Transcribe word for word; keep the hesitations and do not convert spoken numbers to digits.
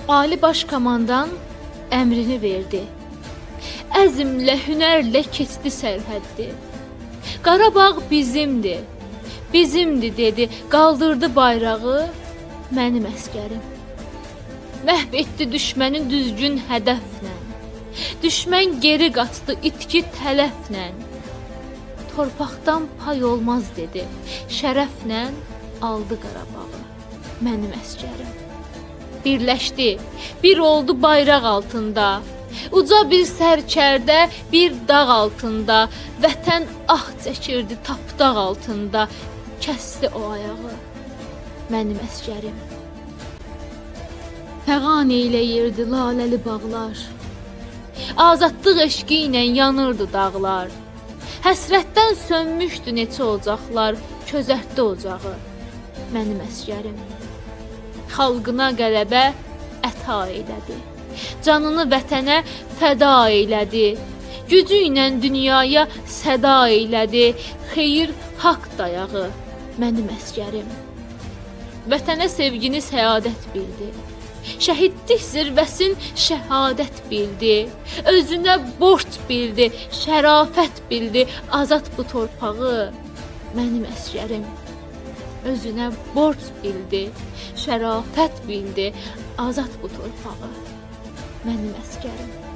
Ali Baş Komandan əmrini verdi. Əzmlə, hünərlə keçdi sərhəddi. Qarabağ bizimdir, bizimdir dedi, qaldırdı bayrağı, mənim əskərim. Məhv etdi düşmənin düzgün hədəflə, düşmən geri qaçdı itki tələflə. Torpaqdan pay olmaz dedi, şərəflə aldı Qarabağı, mənim əskərim. Birləşdi, bir oldu bayraq altında, uca bir sərkərdə, bir dağ altında, vətən ah çəkirdi tapdaq altında, kəsdi o ayağı, mənim əskərim. Fəğan eyləyirdi laləli bağlar, azadlıq eşqi ilə yanırdı dağlar, həsrətdən sönmüşdü neçə ocaqlar, közərtdi ocağı, mənim əskərim. Xalqına qələbə əta eylədi, canını vətənə fəda eylədi, gücü ilə dünyaya səda eylədi, xeyir haqq dayağı, mənim əskərim. Vətənə sevgini səadət bildi, şəhidlik zirvəsin şəhadət bildi, özünə borc bildi, şərafət bildi, azad bu torpağı, mənim əskərim. Özünə borc bildi, şərafət bildi, azad bu torpağı, mənim əskərim.